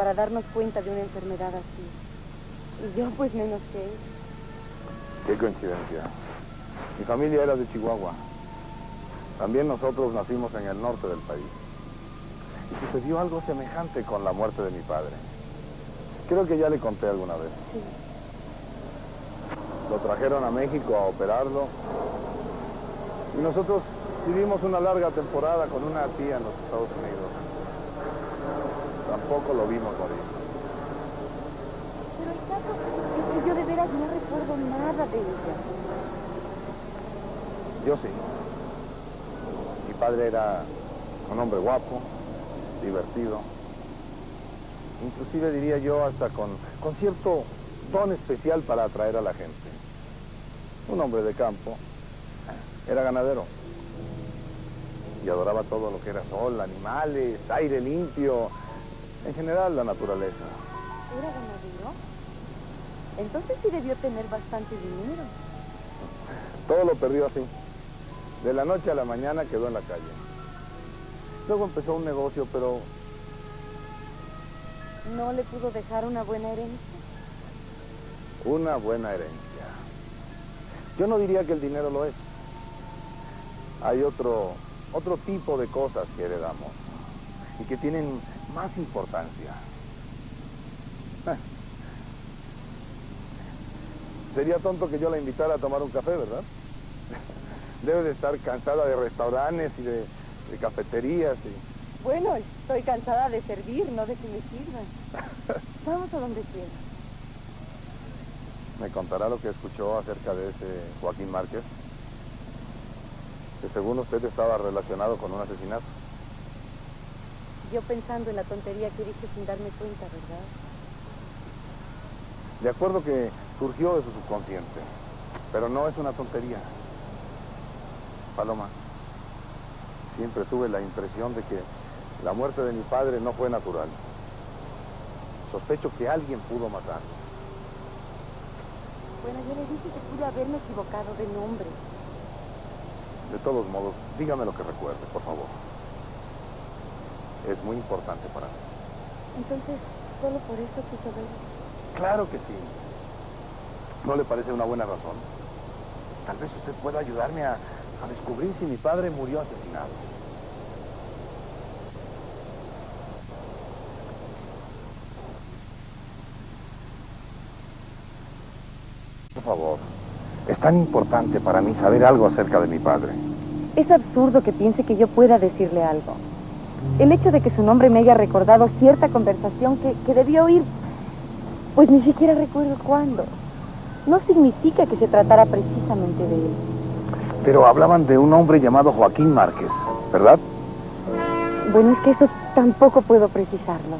para darnos cuenta de una enfermedad así. Y yo pues menos que él. Qué coincidencia. Mi familia era de Chihuahua. También nosotros nacimos en el norte del país. Y sucedió algo semejante con la muerte de mi padre. Creo que ya le conté alguna vez. Sí. Lo trajeron a México a operarlo. Y nosotros vivimos una larga temporada con una tía en los Estados Unidos. Tampoco lo vimos morir. Pero el caso es que yo de veras no recuerdo nada de ella. Yo sí. Mi padre era un hombre guapo, divertido. Inclusive diría yo hasta con cierto don especial para atraer a la gente. Un hombre de campo. Era ganadero. Y adoraba todo lo que era sol, animales, aire limpio. En general, la naturaleza. ¿Era ganadero? Entonces sí debió tener bastante dinero. Todo lo perdió así. De la noche a la mañana quedó en la calle. Luego empezó un negocio, pero... ¿No le pudo dejar una buena herencia? Una buena herencia. Yo no diría que el dinero lo es. Hay otro tipo de cosas que heredamos y que tienen más importancia. Sería tonto que yo la invitara a tomar un café, ¿verdad? Debe de estar cansada de restaurantes y de cafeterías y... Bueno, estoy cansada de servir, no de que me sirvan. Vamos a donde quiera. ¿Me contará lo que escuchó acerca de ese Joaquín Márquez? Que según usted estaba relacionado con un asesinato. Yo pensando en la tontería que dije sin darme cuenta, ¿verdad? De acuerdo que surgió de su subconsciente, pero no es una tontería. Paloma, siempre tuve la impresión de que la muerte de mi padre no fue natural. Sospecho que alguien pudo matarlo. Bueno, yo le dije que pude haberme equivocado de nombre. De todos modos, dígame lo que recuerde, por favor. Es muy importante para mí. Entonces, ¿solo por eso quiso verlo? Claro que sí. ¿No le parece una buena razón? Tal vez usted pueda ayudarme a descubrir si mi padre murió asesinado. Por favor, es tan importante para mí saber algo acerca de mi padre. Es absurdo que piense que yo pueda decirle algo. El hecho de que su nombre me haya recordado cierta conversación que debió oír, pues ni siquiera recuerdo cuándo, no significa que se tratara precisamente de él. Pero hablaban de un hombre llamado Joaquín Márquez, ¿verdad? Bueno, es que eso tampoco puedo precisarlo.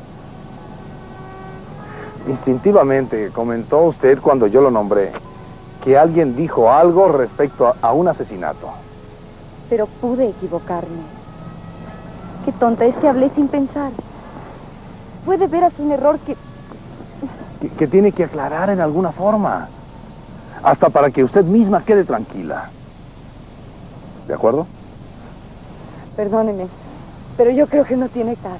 Instintivamente comentó usted cuando yo lo nombré que alguien dijo algo respecto a un asesinato. Pero pude equivocarme. Qué tonta, es que hablé sin pensar. Fue de veras un error Que tiene que aclarar en alguna forma. Hasta para que usted misma quede tranquila. ¿De acuerdo? Perdóneme, pero yo creo que no tiene caso.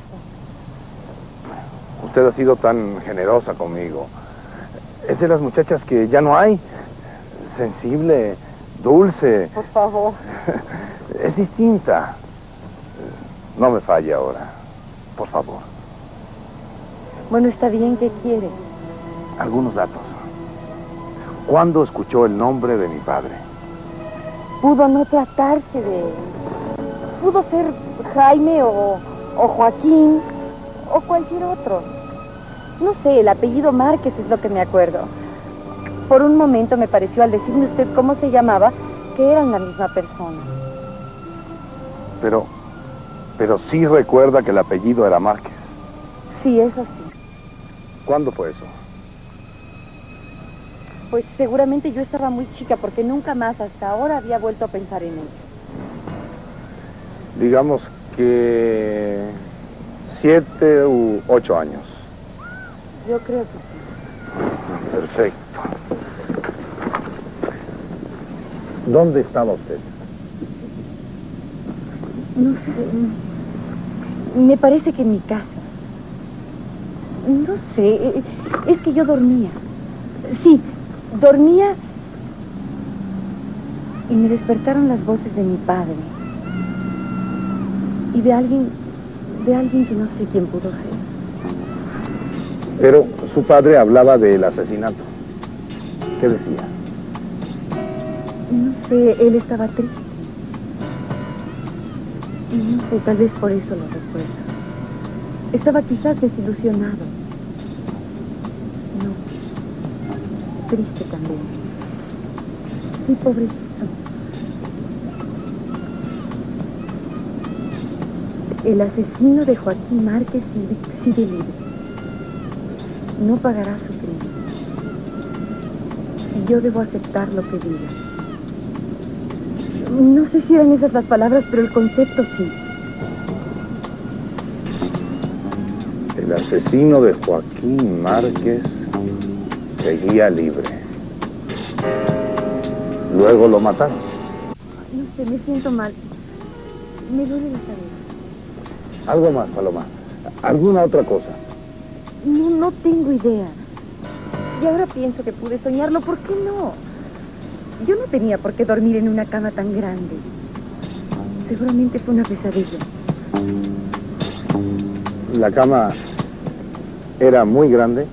Usted ha sido tan generosa conmigo. Es de las muchachas que ya no hay. Sensible, dulce. Por favor. Es distinta. No me falle ahora. Por favor. Bueno, está bien, ¿qué quiere? Algunos datos. ¿Cuándo escuchó el nombre de mi padre? Pudo no tratarse de él. Pudo ser Jaime o Joaquín o cualquier otro. No sé, el apellido Márquez es lo que me acuerdo. Por un momento me pareció, al decirme usted cómo se llamaba, que eran la misma persona. Pero sí recuerda que el apellido era Márquez. Sí, eso sí. ¿Cuándo fue eso? Pues seguramente yo estaba muy chica porque nunca más hasta ahora había vuelto a pensar en él. Digamos que 7 u 8 años. Yo creo que sí. Perfecto. ¿Dónde estaba usted? No sé. Me parece que en mi casa. No sé, es que yo dormía. Sí, dormía y me despertaron las voces de mi padre. Y de alguien que no sé quién pudo ser. Pero su padre hablaba del asesinato. ¿Qué decía? No sé, él estaba triste. Y no sé, tal vez por eso lo recuerdo. Estaba quizás desilusionado. No, triste también. Sí, pobrecito. El asesino de Joaquín Márquez sigue libre. No pagará su crimen. Y yo debo aceptar lo que diga. No sé si eran esas las palabras, pero el concepto sí. El asesino de Joaquín Márquez seguía libre. Luego lo mataron. No sé, me siento mal. Me duele la cabeza. Algo más, Paloma. ¿Alguna otra cosa? No tengo idea. Y ahora pienso que pude soñarlo. ¿Por qué no? Yo no tenía por qué dormir en una cama tan grande. Seguramente fue una pesadilla. La cama era muy grande.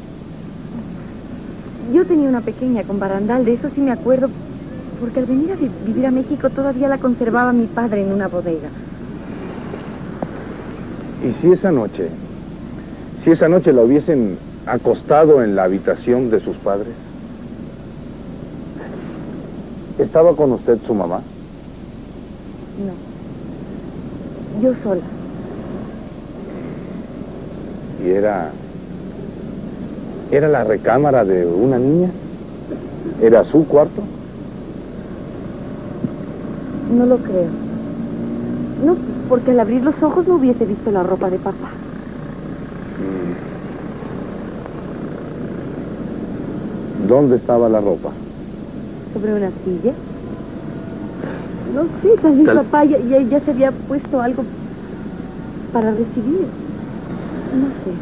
Yo tenía una pequeña con barandal, de eso sí me acuerdo, porque al venir a vivir a México todavía la conservaba mi padre en una bodega. ¿Y si esa noche la hubiesen acostado en la habitación de sus padres? ¿Estaba con usted su mamá? No. Yo sola. ¿Y era la recámara de una niña? ¿Era su cuarto? No lo creo. No, porque al abrir los ojos no hubiese visto la ropa de papá. ¿Dónde estaba la ropa? ¿Sobre una silla? No sé, tal vez papá ya se había puesto algo para recibir. No sé.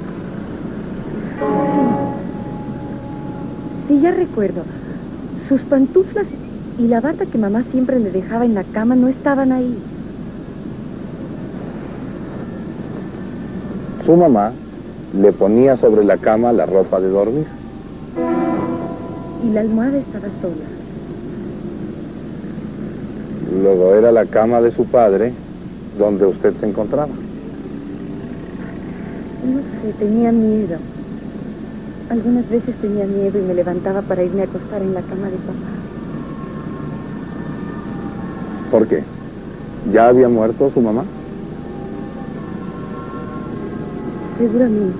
Sí, ya recuerdo. Sus pantuflas y la bata que mamá siempre le dejaba en la cama no estaban ahí. Su mamá le ponía sobre la cama la ropa de dormir. Y la almohada estaba sola. Luego era la cama de su padre donde usted se encontraba. No sé, tenía miedo. Algunas veces tenía miedo y me levantaba para irme a acostar en la cama de papá. ¿Por qué? ¿Ya había muerto su mamá? Seguramente.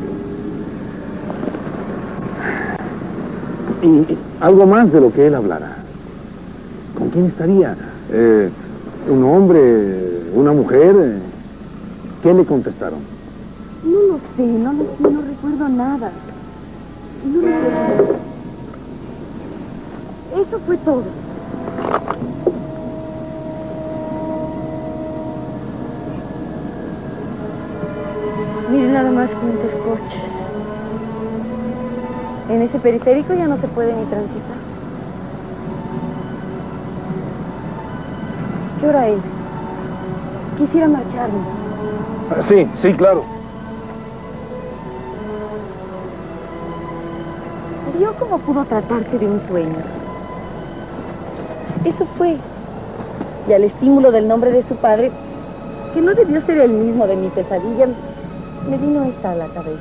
Y algo más de lo que él hablara. ¿Con quién estaría? ¿Un hombre? ¿Una mujer? ¿Qué le contestaron? No lo sé, no recuerdo nada. No recuerdo nada. Eso fue todo. Miren nada más cuántos coches. En ese periférico ya no se puede ni transitar. ¿Qué hora es? Quisiera marcharme. Sí, claro. ¿Vio cómo pudo tratarse de un sueño? Eso fue. Y al estímulo del nombre de su padre, que no debió ser el mismo de mi pesadilla, me vino esta a la cabeza.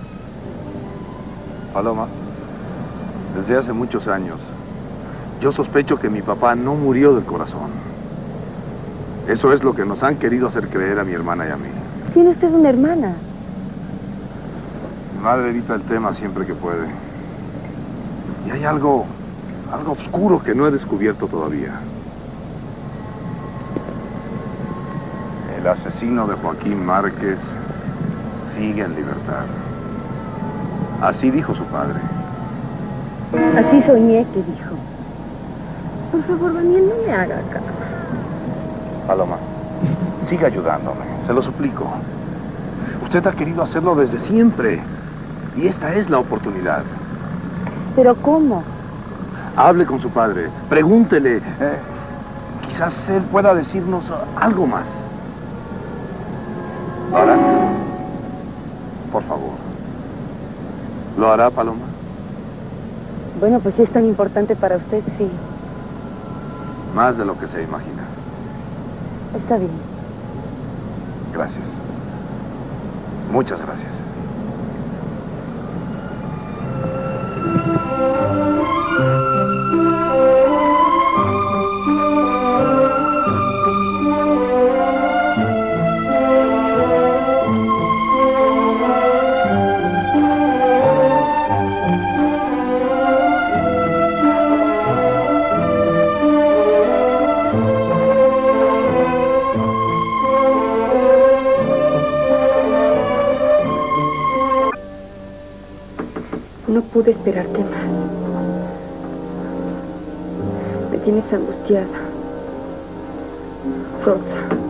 Paloma, desde hace muchos años, yo sospecho que mi papá no murió del corazón. Eso es lo que nos han querido hacer creer a mi hermana y a mí. Tiene usted una hermana. Mi madre evita el tema siempre que puede. Y hay algo oscuro que no he descubierto todavía. El asesino de Joaquín Márquez sigue en libertad. Así dijo su padre. Así soñé que dijo. Por favor, Daniel, no me haga caso. Paloma, siga ayudándome, se lo suplico. Usted ha querido hacerlo desde siempre. Y esta es la oportunidad. ¿Pero cómo? Hable con su padre, pregúntele. Quizás él pueda decirnos algo más. ¿Lo hará? Por favor. ¿Lo hará, Paloma? Bueno, pues si es tan importante para usted, sí. Más de lo que se imagina. Está bien. Gracias. Muchas gracias. No pude esperarte más. Me tienes angustiada. Rosa.